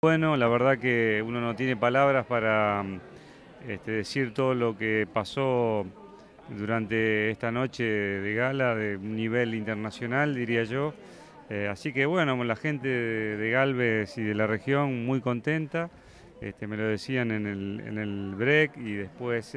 Bueno, la verdad que uno no tiene palabras para decir todo lo que pasó durante esta noche de gala de un nivel internacional, diría yo. Así que bueno, la gente de Galvez y de la región muy contenta. Me lo decían en el break y después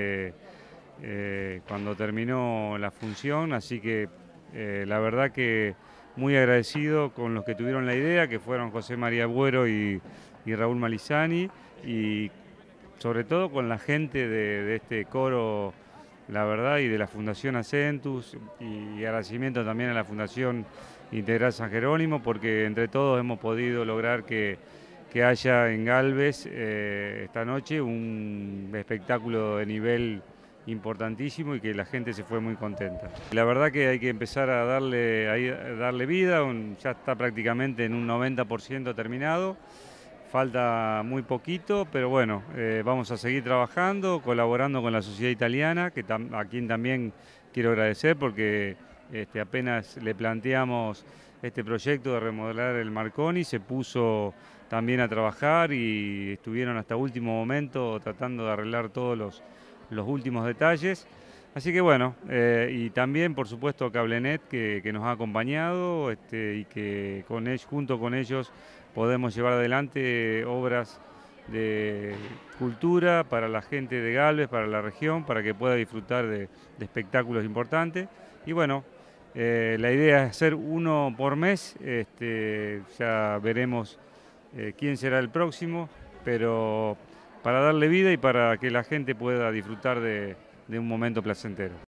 cuando terminó la función. Así que la verdad que muy agradecido con los que tuvieron la idea, que fueron José María Buero y Raúl Malizani, y sobre todo con la gente de este coro, la verdad, y de la Fundación Acentus, y agradecimiento también a la Fundación Integral San Jerónimo, porque entre todos hemos podido lograr que haya en Galvez esta noche un espectáculo de nivel importantísimo y que la gente se fue muy contenta. La verdad que hay que empezar a darle vida, ya está prácticamente en un 90% terminado. Falta muy poquito, pero bueno, vamos a seguir trabajando, colaborando con la sociedad italiana, a quien también quiero agradecer porque apenas le planteamos este proyecto de remodelar el Marconi, se puso también a trabajar y estuvieron hasta último momento tratando de arreglar todos los últimos detalles. Así que bueno, y también por supuesto Cablenet que nos ha acompañado y que junto con ellos podemos llevar adelante obras de cultura para la gente de Galvez, para la región, para que pueda disfrutar de espectáculos importantes. Y bueno, la idea es hacer uno por mes, ya veremos quién será el próximo, pero para darle vida y para que la gente pueda disfrutar de un momento placentero.